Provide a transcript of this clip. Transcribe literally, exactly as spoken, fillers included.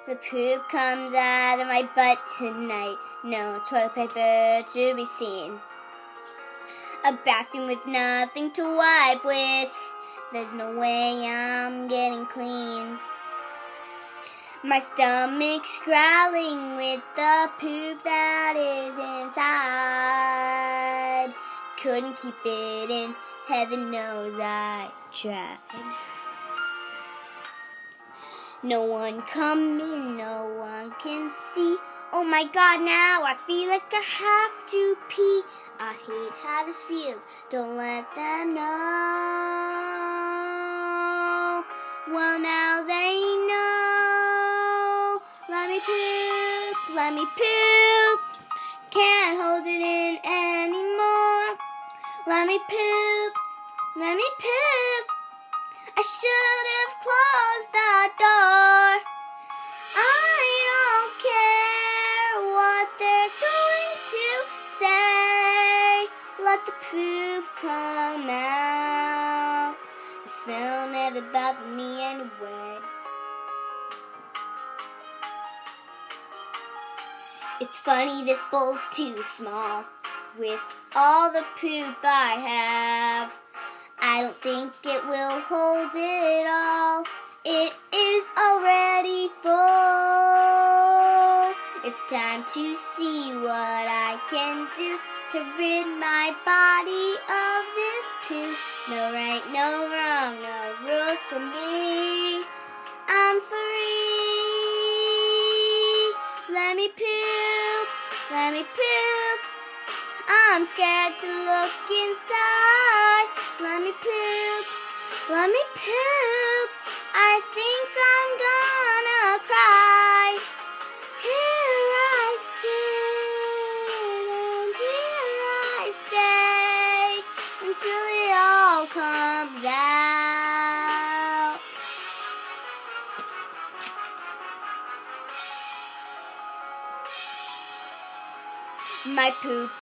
The poop comes out of my butt tonight. No toilet paper to be seen. A bathroom with nothing to wipe with. There's no way I'm getting clean. My stomach's growling with the poop that is inside. Couldn't keep it in. Heaven knows I tried. No one coming, no one can see. Oh my God, now I feel like I have to pee. I hate how this feels, don't let them know. Well, now they know. Let me poop, let me poop. Can't hold it in anymore. Let me poop, let me poop. I should have closed that door. I don't care what they're going to say. Let the poop come out. The smell never bothered me anyway. It's funny this bowl's too small with all the poop I have. I don't think it will hold it all. It is already full. It's time to see what I can do to rid my body of this poop. No right, no wrong, no rules for me. I'm free. Let me poop, let me poop. I'm scared to look inside. Let me poop, let me poop. I think I'm gonna cry. Here I sit and here I stay until it all comes out. My poop